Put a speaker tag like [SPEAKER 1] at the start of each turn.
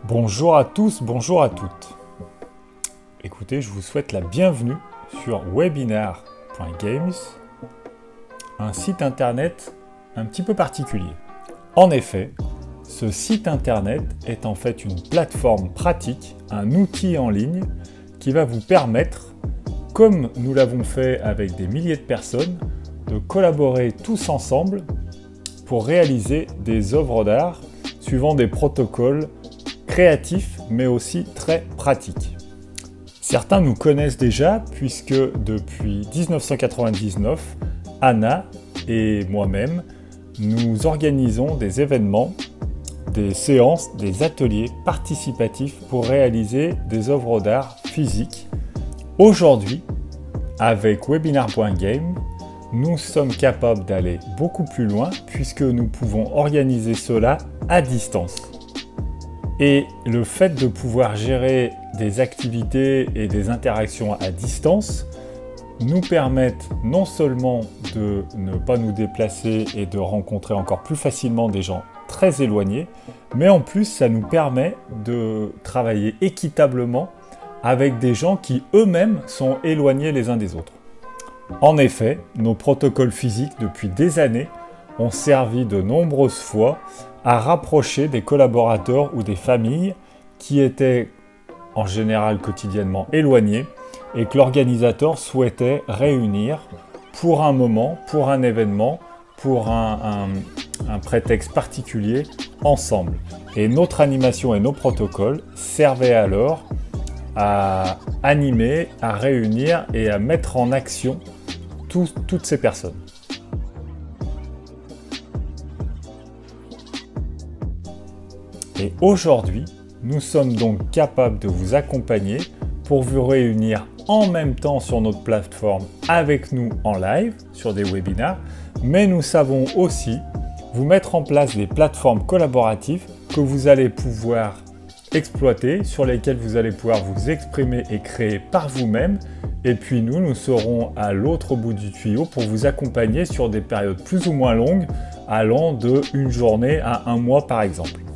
[SPEAKER 1] Bonjour à tous, bonjour à toutes. Écoutez, je vous souhaite la bienvenue sur webinar.games, un site internet un petit peu particulier. En effet, ce site internet est en fait une plateforme pratique, un outil en ligne qui va vous permettre, comme nous l'avons fait avec des milliers de personnes, de collaborer tous ensemble pour réaliser des œuvres d'art suivant des protocoles créatifs mais aussi très pratiques. Certains nous connaissent déjà puisque depuis 1999, Anna et moi-même, nous organisons des événements, des séances, des ateliers participatifs pour réaliser des œuvres d'art physiques. Aujourd'hui, avec webinar.game, nous sommes capables d'aller beaucoup plus loin puisque nous pouvons organiser cela à distance. Et le fait de pouvoir gérer des activités et des interactions à distance nous permettent non seulement de ne pas nous déplacer et de rencontrer encore plus facilement des gens très éloignés, mais en plus ça nous permet de travailler équitablement avec des gens qui eux-mêmes sont éloignés les uns des autres. En effet, nos protocoles physiques depuis des années ont servi de nombreuses fois à rapprocher des collaborateurs ou des familles qui étaient en général quotidiennement éloignés et que l'organisateur souhaitait réunir pour un moment, pour un événement, pour un prétexte particulier ensemble. Et notre animation et nos protocoles servaient alors à animer, à réunir et à mettre en action toutes ces personnes. Et aujourd'hui, nous sommes donc capables de vous accompagner pour vous réunir en même temps sur notre plateforme avec nous en live sur des webinars, mais nous savons aussi vous mettre en place des plateformes collaboratives que vous allez pouvoir exploiter, sur lesquelles vous allez pouvoir vous exprimer et créer par vous-même. Et puis nous serons à l'autre bout du tuyau pour vous accompagner sur des périodes plus ou moins longues, allant de une journée à un mois par exemple.